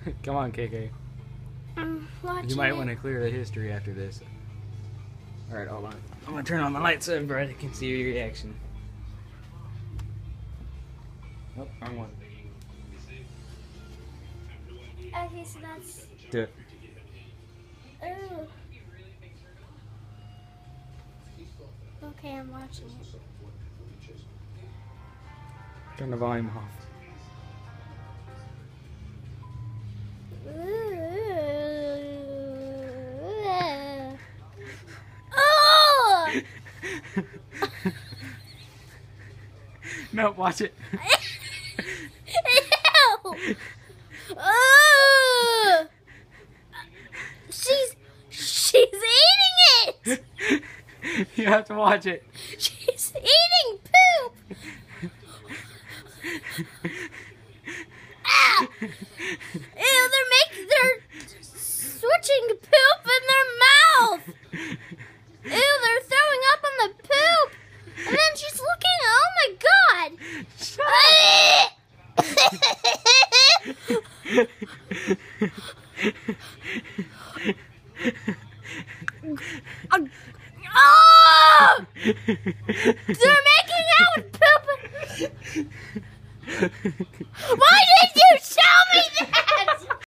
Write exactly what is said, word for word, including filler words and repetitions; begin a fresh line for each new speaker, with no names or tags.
Come on, K K.
I'm watching
You might
it.
want to clear the history after this. Alright, hold on. I'm gonna turn on the light so everybody can see your reaction. Oh, wrong one.
Okay, so that's.
Do it.
Ooh. Okay, I'm watching it.
Turn the volume off.
Oh!
No, watch it.
Ew! Oh! She's she's eating it.
You have to watch it.
She's eating poop. Ah! Ew! They're making they're switching poop in their mouth. Ew! They're throwing up on the poop, and then she's looking. Oh my god! Oh! They're making out with poop. Why did you show me that?